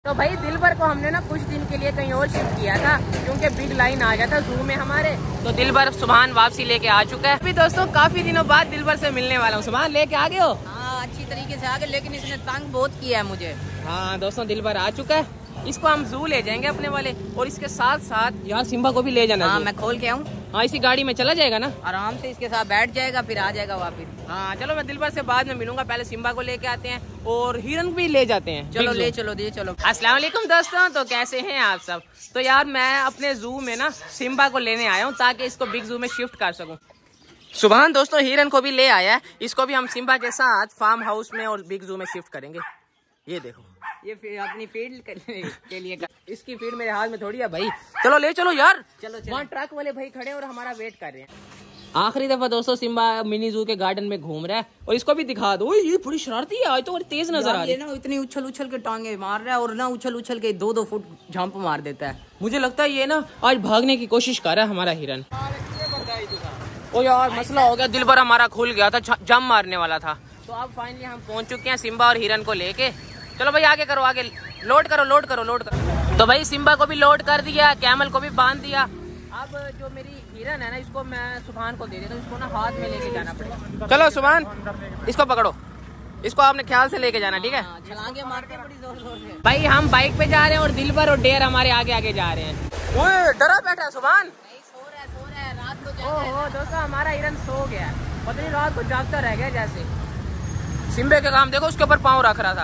तो भाई दिलबर को हमने ना कुछ दिन के लिए कहीं और शिफ्ट किया था क्योंकि बिग लाइन आ गया था जू में हमारे। तो दिलबर सुभान वापसी लेके आ चुका है। अभी दोस्तों काफी दिनों बाद दिलबर से मिलने वाला हूँ। सुभान लेके आ गए हो? हाँ अच्छी तरीके से आ गए, लेकिन इसने तंग बहुत किया है मुझे। हाँ दोस्तों दिलबर आ चुका है। इसको हम जू ले जाएंगे अपने वाले, और इसके साथ साथ यार सिम्बा को भी ले जाना। हाँ मैं खोल के आऊँ। हाँ इसी गाड़ी में चला जाएगा ना, आराम से इसके साथ बैठ जाएगा, फिर आ जाएगा वापिस। हाँ चलो मैं दिलबर से बाद में मिलूंगा, पहले सिम्बा को लेके आते हैं और हिरन भी ले जाते हैं। चलो ले चलो दे चलो। अस्सलाम वालेकुम दोस्तों, तो कैसे हैं आप सब? तो यार मैं अपने जू में ना सिम्बा को लेने आया हूँ ताकि इसको बिग जू में शिफ्ट कर सकूँ। सुभान दोस्तों हिरन को भी ले आया है, इसको भी हम सिम्बा के साथ फार्म हाउस में और बिग जू में शिफ्ट करेंगे। ये देखो ये अपनी फील्ड के लिए इसकी फील्ड मेरे हाथ में थोड़ी है भाई। चलो ले चलो यार। चलो वहाँ ट्रक वाले भाई खड़े और हमारा वेट कर रहे हैं। आखिरी दफा दोस्तों सिम्बा मिनी जू के गार्डन में घूम रहा है, और इसको भी दिखा दो। ये बड़ी शरारती है आज तो, और तेज नजर आ रही है ना। इतनी उछल उछल के टांगे मार रहा है और ना उछल उछल के 2-2 फुट जंप मार देता है। मुझे लगता है ये ना आज भागने की कोशिश कर रहा है हमारा हिरन। ओ यार मसला हो गया, दिलबर हमारा खुल गया था, जंप मारने वाला था। तो अब फाइनली हम पहुंच चुके हैं सिम्बा और हिरन को लेके। चलो भाई आगे करो, आगे लोड करो लोड करो लोड करो। तो भाई सिम्बा को भी लोड कर दिया, कैमल को भी बांध दिया। अब जो मेरी हिरन है ना, इसको मैं सुभान को दे देता हूँ। इसको ना हाथ में लेके जाना पड़ेगा। चलो सुभान इसको पकड़ो, इसको आपने ख्याल से लेके जाना, ठीक है? छलांगे मारते हैं बड़ी जोर जोर से। भाई हम बाइक पे जा रहे हैं और दिलबर और डेयर हमारे आगे आगे जा रहे हैं। ओए डरा बैठा है सुभान। सो रहा है रात को। ओहो दोस्तों हमारा हिरन सो गया है, पता नहीं रात को जागता रह गया जैसे। सिम्बे के काम देखो, उसके ऊपर पाँव रख रहा था।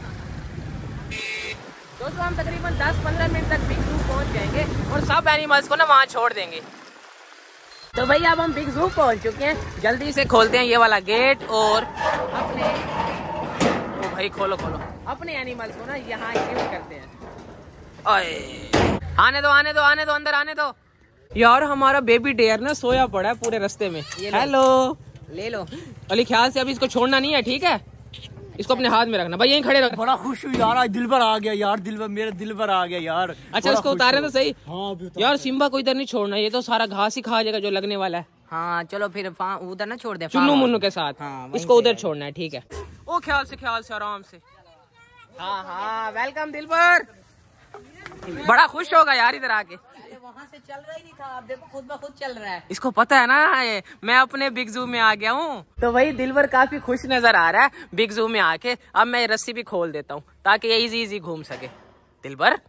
दोस्तों हम तकरीबन 10-15 मिनट तक बिग जू पहुंच जाएंगे और सब एनिमल्स को ना वहाँ छोड़ देंगे। तो भाई अब हम बिग जू पहुंच चुके हैं, जल्दी से खोलते हैं ये वाला गेट और अपने ओ भाई खोलो खोलो अपने एनिमल्स को ना यहाँ शिफ्ट करते हैं। आने दो आने दो आने दो, अंदर आने दो। यार हमारा बेबी डेयर ना सोया पड़ा है पूरे रास्ते में। हेलो ले लो अली, ख्याल से अभी इसको छोड़ना नहीं है, ठीक है? इसको अपने हाथ में रखना भाई, यहीं खड़े रखना। बड़ा खुश हूँ यार, आज दिलबर आ गया यार, दिलबर मेरा दिलबर आ गया यार। अच्छा इसको उतारे तो सही। हाँ यार सिम्बा को इधर नहीं छोड़ना, ये तो सारा घास ही खा जाएगा जो लगने वाला है। हाँ चलो फिर उधर ना छोड़ दे, चुन्नू मुन्नू के साथ। हाँ, इसको उधर छोड़ना है, ठीक है? ओ ख्याल से आराम से। हाँ हाँ वेलकम दिलबर। बड़ा खुश होगा यार इधर आके। वहाँ से चल रहा ही नहीं था, अब देखो खुद ब खुद चल रहा है। इसको पता है ना ये मैं अपने बिग जू में आ गया हूँ। तो वही दिलबर काफी खुश नजर आ रहा है बिग जू में आके। अब मैं रस्सी भी खोल देता हूँ ताकि ये इजी घूम सके। दिलबर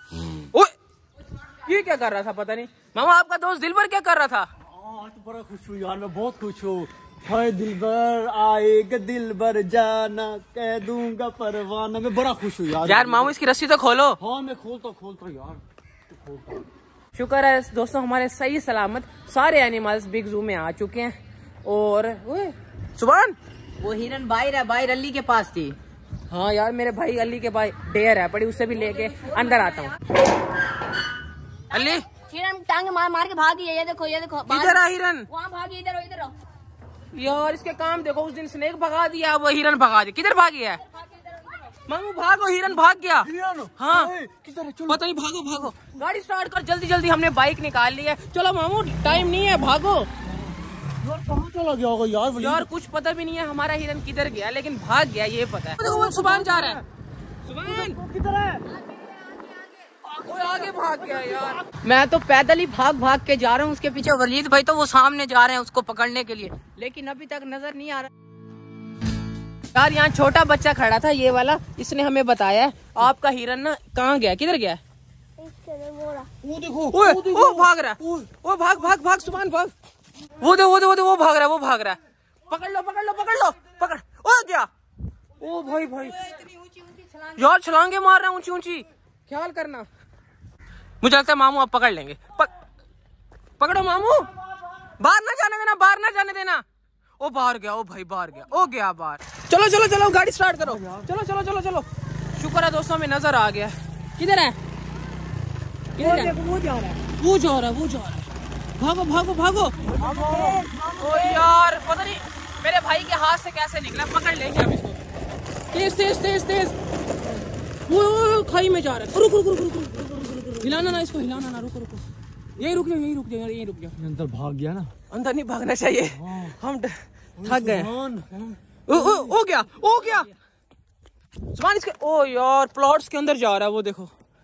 ये क्या कर रहा था पता नहीं। मामा आपका दोस्त दिलबर क्या कर रहा था? आज तो बड़ा खुश हूँ यार, मैं बहुत खुश हूँ। हाय दिलबर आएगा दिलबर जाना, कह दूंगा परवाना। मैं बड़ा खुश हूँ यार। यार मामू इसकी रस्सी तो खोलो। हाँ मैं खोलता यार। शुक्र है दोस्तों हमारे सही सलामत सारे एनिमल्स बिग जू में आ चुके हैं। और सुभान वो हिरन बाहर अली के पास थी। हाँ यार मेरे भाई अली के भाई डेयर है पड़ी, उससे भी लेके अंदर आता हूँ। अली हिरन टांग मार के भागी है, ये देखो इधर आ हिरन। वहाँ भागी, इधर आओ। यार इसके काम देखो, उस दिन स्नेक भगा दिया, वो हिरन भगा दिया। किधर भागी है मामू? भागो, हिरन भाग गया। हाँ पता नहीं, भागो गाड़ी स्टार्ट कर जल्दी जल्दी, हमने बाइक निकाल ली है। चलो मामू टाइम नहीं है, भागो। यार कहाँ चला गया होगा यार? यार कुछ पता भी नहीं है हमारा हिरन किधर गया, लेकिन भाग गया ये पता है। देखो वो सुभान जा रहा है। सुभान किधर है? आगे भाग गया यार। मैं तो पैदल ही भाग के जा रहा हूँ, उसके पीछे वलीद भाई तो वो सामने जा रहे हैं उसको पकड़ने के लिए, लेकिन अभी तक नजर नहीं आ रहा। यार यहाँ छोटा बच्चा खड़ा था ये वाला, इसने हमें बताया है आपका हिरन ना कहाँ गया, किधर गया? वो देखो वो भाग रहा है। वो भाग सुभान भाग। वो भाग रहा है। पकड़ लो ओ गया। ओ भाई यार छलांगे मार रहा है ऊंची, ख्याल करना। मुझे लगता है मामू आप पकड़ लेंगे। पकड़ो मामू, बाहर ना जाने देना। ओ बाहर गया, ओ भाई बाहर गया, ओ गया बाहर। चलो गाड़ी स्टार्ट करो। चलो। शुक्र है दोस्तों में नजर आ गया। किधर है? वो जा रहा है। भागो। ओ यार पता नहीं मेरे भाई के हाथ से कैसे निकला, पकड़ लेंगे हम इसको। तेज। वो खाई में जा रहा है। रुक। हिलाना ना इसको, रुको। यही रुक जाओ। अंदर भाग गया ना? अंदर नहीं भागना चाहिए, हम थक गए। हो गया। सुभान इसके, ओ यार प्लॉट्स के अंदर जा रहा है वो, देखो।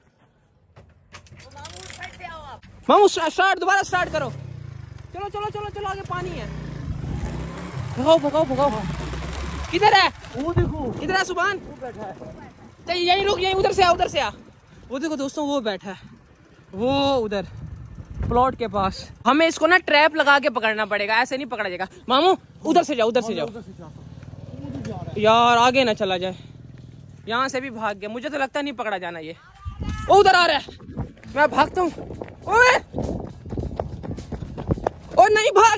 मामू स्टार्ट, दोबारा स्टार्ट करो। चलो चलो चलो चलो, आगे पानी है। भगाओ भगाओ भगाओ। किधर है वो देखो, किधर है सुभान? वो बैठा है। चल यहीं रुक, यहीं उधर से आ, उधर से आ। वो देखो दोस्तों, वो बैठा है, वो उधर प्लॉट के पास। हमें इसको ना ट्रैप लगा के पकड़ना पड़ेगा, ऐसे नहीं पकड़ा जाएगा। मामू उधर से जाओ, उधर से जाओ यार, आगे ना चला जाए। यहाँ से भी भाग गया, मुझे तो लगता नहीं पकड़ा जाना ये। वो उधर आ रहा है, मैं भागता हूँ। ओए ओ नहीं भाग,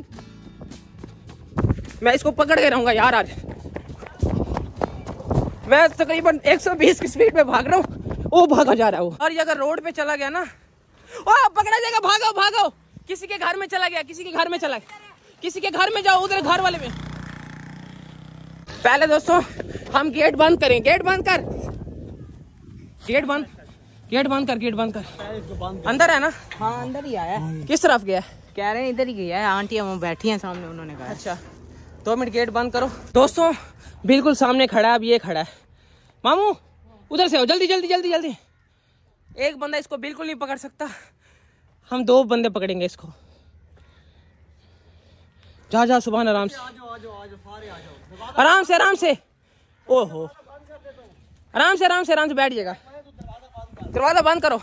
मैं इसको पकड़ के रहूंगा यार आज। मैं तकरीबन 120 की स्पीड में भाग रहा हूँ, वो भागा जा रहा है। और ये अगर रोड पे चला गया ना, ओ पकड़ा जाएगा। भागो भागो, किसी के घर में चला गया, किसी के घर में चला गया, किसी के घर में जाओ, उधर घर वाले में। पहले दोस्तों हम गेट बंद करें, गेट बंद कर, गेट बंद, गेट बंद कर, गेट बंद कर। अंदर है ना? हाँ अंदर ही आया है। किस तरफ गया? कह रहे हैं इधर ही गया है, आंटी हम बैठी हैं सामने, उन्होंने कहा। अच्छा 2 मिनट गेट बंद करो। दोस्तों बिल्कुल सामने खड़ा है, अब ये खड़ा है। मामू उधर से आओ, जल्दी जल्दी जल्दी जल्दी। एक बंदा इसको बिल्कुल नहीं पकड़ सकता, हम 2 बंदे पकड़ेंगे इसको। जा जा सुभान, आराम से आराम से आराम से। ओहो आराम से आराम से आराम से बैठ जाएगा। दरवाजा बंद करो।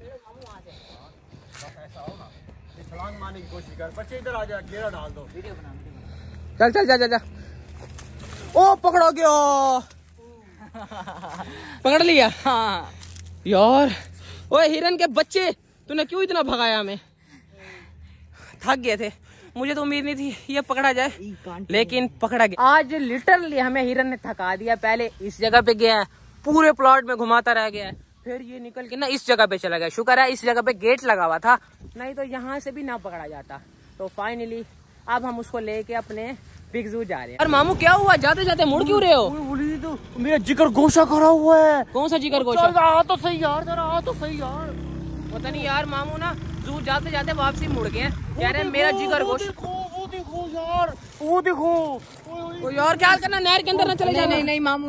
छलांग मारने की कोशिश कर, बच्चे इधर आ जा, घेरा डाल दो। चल चल जा जा जा। ओ पकड़ा गया, पकड़ लिया। हाँ यार ओए हिरन के बच्चे, तूने क्यों इतना भगाया हमें? थक गए थे, मुझे तो उम्मीद नहीं थी ये पकड़ा जाए, लेकिन पकड़ा गया। आज लिटरली हमें हिरन ने थका दिया। पहले इस जगह पे गया है, पूरे प्लॉट में घुमाता रह गया है, फिर ये निकल के ना इस जगह पे चला गया। शुक्र है इस जगह पे गेट लगा हुआ था, नहीं तो यहाँ से भी ना पकड़ा जाता। तो फाइनली अब हम उसको लेके अपने बिग ज़ू जा रहे हैं। और मामू क्या हुआ, जाते जाते मुड़ क्यों रहे हो? तो मेरा जिगर गोशा खड़ा हुआ है। कौन सा जिगर गोशा? आ तो सही यार, जरा आ तो सही यार। पता नहीं यार, मामू ना जू जाते जाते वापसी मुड़ गए, कह रहे हैं मेरा जिगर गोशा। वो देखो यार, वो देखो। ओ यार क्या करना, नहर के अंदर ना चले जाना। नहीं नहीं मामू,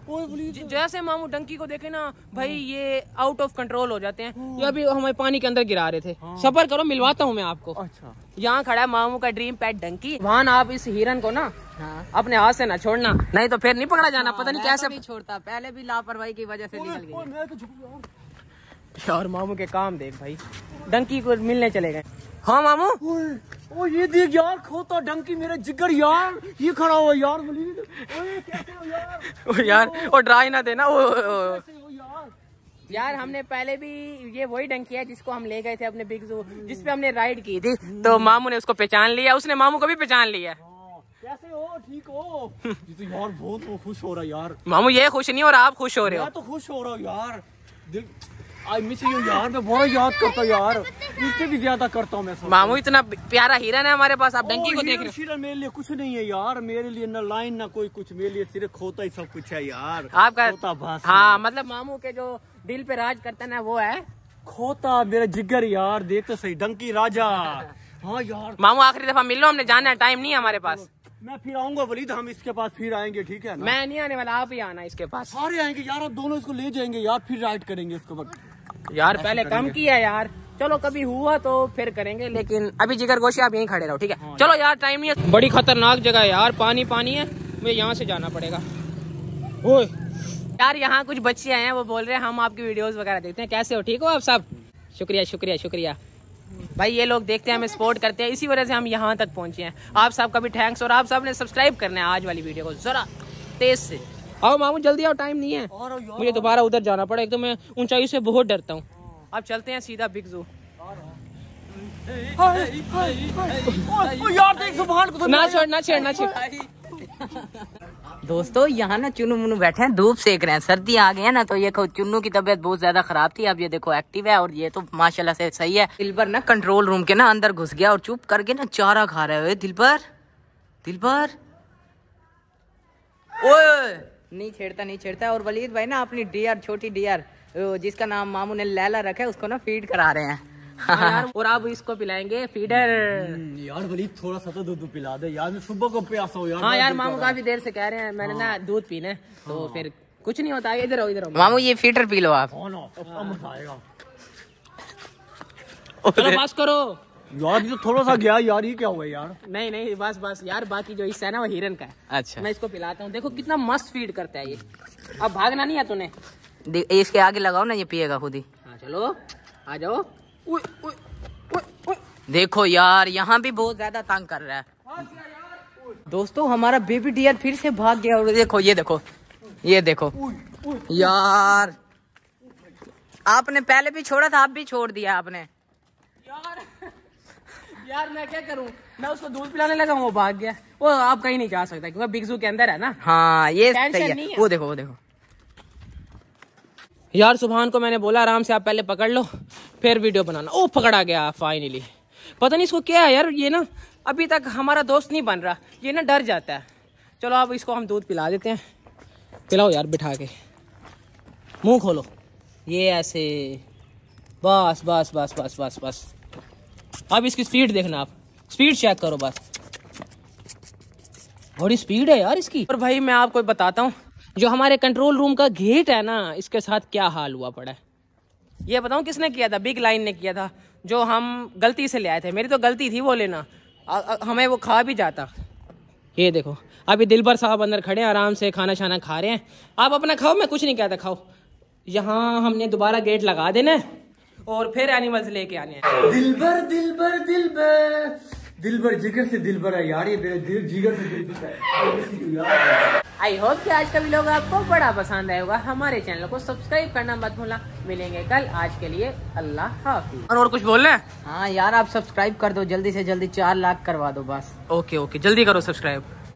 जैसे मामू डंकी को देखे ना भाई, ये आउट ऑफ कंट्रोल हो जाते हैं। ये अभी हमें पानी के अंदर गिरा रहे थे। सफर करो, मिलवाता हूँ मैं आपको। अच्छा यहाँ खड़ा है मामू का ड्रीम पेट डंकी। वहां आप इस हिरन को ना अपने हाथ से ना छोड़ना, नहीं तो फिर नहीं पकड़ा जाना। पता नहीं कैसे नहीं छोड़ता, पहले भी लापरवाही की वजह से निकल गई। मैं तो झुक यार मामू के काम देख भाई, डंकी को मिलने चले गए। हाँ मामू, ओ ये देख यार, खोता डंकी मेरा जिगर यार, ये खड़ा हुआ यार। वलीद ओए कैसे हो यार? ओ यार वो ड्राई ना देना वो। कैसे हो यार? यार हमने पहले भी, ये वही डंकी है जिसको हम ले गए थे अपने बिग ज़ू, जिसपे हमने राइड की थी। तो मामू ने उसको पहचान लिया, उसने मामू को भी पहचान लिया। कैसे हो, ठीक हो? ये तो यार बहुत खुश हो रहा यार। मामू ये खुश नहीं हो रहा, आप खुश हो रहे हो। मैं तो खुश हो रहा हूँ यार, दिल आई मिस यू यार। मैं बहुत याद करता हूँ यार, इससे भी ज्यादा करता हूँ मैं। मामू इतना प्यारा हिरन है हमारे पास, आप डंकी को देख रहे हो। मेरे लिए कुछ नहीं है यार, मेरे लिए ना लाइन ना कोई कुछ, मेरे लिए सिर्फ खोता ही सब कुछ है यार। आपका खोता बस। हाँ मतलब मामू के जो दिल पे राज करता है ना, वो है खोता मेरा जिगर यार। देख तो सही, डंकी राजा। हाँ यार मामू आखिरी दफा मिल लो, हमने जाना है, टाइम नहीं है हमारे पास। मैं फिर आऊंगा वलीद, हम इसके पास फिर आएंगे, ठीक है ना? मैं नहीं आने वाला, आप ही आना इसके पास। सारे आएंगे यार, आप दोनों इसको ले जाएंगे यार, फिर राइड करेंगे इसको। यार पहले कम किया यार, चलो कभी हुआ तो फिर करेंगे, लेकिन अभी जिगर गोशी आप यहीं खड़े रहो, ठीक है? हाँ, चलो यार टाइम नहीं है। बड़ी खतरनाक जगह है यार, पानी पानी है, मुझे यहाँ से जाना पड़ेगा। ओए यार यहाँ कुछ बच्चे आए हैं, वो बोल रहे हैं हम आपकी वीडियोस वगैरह देखते हैं, कैसे हो, ठीक हो आप सब? शुक्रिया शुक्रिया शुक्रिया भाई, ये लोग देखते हैं, हमें सपोर्ट करते हैं, इसी वजह से हम यहाँ तक पहुँचे हैं। आप सबका भी थैंक्स, और आप सब ने सब्सक्राइब करना है आज वाली वीडियो को जरा तेज से। आओ मामू जल्दी आओ, टाइम नहीं है, मुझे दोबारा उधर जाना पड़ा, एक तो मैं ऊंचाई से बहुत डरता हूँ। अब चलते हैं सीधा बिग ज़ू। यार देख सुभान को, ना छोड़ ना छेड़ ना छेड़। दोस्तों यहाँ ना चुन्नू मुन्नू बैठे हैं, धूप सेक रहे हैं, सर्दी आ गई है ना, तो ये चुन्नू की तबीयत बहुत ज्यादा खराब थी, अब ये देखो एक्टिव है, और ये तो माशाल्लाह से सही है। दिलबर ना कंट्रोल रूम के ना अंदर घुस गया और चुप करके ना चारा खा रहे हुए। दिलबर दिलबर ओए, नहीं छेड़ता नहीं छेड़ता। और वलीद भाई ना अपनी डियर, छोटी डियर जिसका नाम मामू ने लैला रखा है, उसको ना फीड करा रहे हैं। यार, और आप इसको पिलाएंगे फीडर। यार वलीद थोड़ा सा तो दूध पिला दे यार, मैं सुबह को प्यासा हूँ यार। हाँ यार मामू काफी देर से कह रहे हैं, मैंने ना दूध पीना है, तो फिर कुछ नहीं होता, इधर आओ इधर आओ। मामू ये फीटर पी लो आप। चलो बस करो यार ये तो थोड़ा सा गया यार, ये क्या हुआ यार? नहीं नहीं बस बस यार, बाकी जो हिस्सा है ना वो हिरन का है। अच्छा मैं इसको पिलाता हूँ, देखो कितना मस्त फीड करता है ये। अब भागना नहीं है तूने। इसके आगे लगाओ ना, ये पिएगा खुद ही। हाँ चलो आ जाओ। उय, उय, उय, उय। देखो यार यहाँ भी बहुत ज्यादा तंग कर रहा है। दोस्तों हमारा बेबी डियर फिर से भाग गया। और देखो ये देखो, ये देखो यार, आपने पहले भी छोड़ा था, आप भी छोड़ दिया आपने। यार मैं क्या करूं, मैं उसको दूध पिलाने लगा, वो भाग गया। वो आप कहीं नहीं जा सकता क्योंकि बिग ज़ू के अंदर है ना। हाँ ये टेंशन सही नहीं है। है। वो देखो वो देखो यार सुभान को मैंने बोला आराम से आप पहले पकड़ लो फिर वीडियो बनाना। ओ पकड़ा गया फाइनली। पता नहीं इसको क्या है यार, ये ना अभी तक हमारा दोस्त नहीं बन रहा, ये ना डर जाता है। चलो अब इसको हम दूध पिला देते हैं। पिलाओ यार बिठा के, मुंह खोलो, ये ऐसे, बस बस बस बस बस बस। अब इसकी स्पीड देखना, आप स्पीड चेक करो बस, बड़ी स्पीड है यार इसकी। और भाई मैं आपको बताता हूँ, जो हमारे कंट्रोल रूम का गेट है ना, इसके साथ क्या हाल हुआ पड़ा है। ये बताऊँ किसने किया था? बिग लाइन ने किया था, जो हम गलती से ले आए थे। मेरी तो गलती थी वो लेना, हमें वो खा भी जाता। ये देखो अभी दिलबर साहब अंदर खड़े हैं, आराम से खाना शाना खा रहे हैं। आप अपना खाओ, मैं कुछ नहीं कहता, खाओ। यहाँ हमने दोबारा गेट लगा देना है और फिर एनिमल्स लेके आने हैं। दिलबर दिलबर दिलबर दिलबर जिगर से दिलबर है यार, ये मेरे दिल जिगर से दिलबर है। आई होप कि आज का व्लॉग आपको बड़ा पसंद आया होगा। हमारे चैनल को सब्सक्राइब करना मत भूलना। मिलेंगे कल, आज के लिए अल्लाह हाफिज। और कुछ बोलना है? हाँ यार आप सब्सक्राइब कर दो, जल्दी से जल्दी 4 लाख करवा दो बस। ओके ओके, जल्दी करो सब्सक्राइब।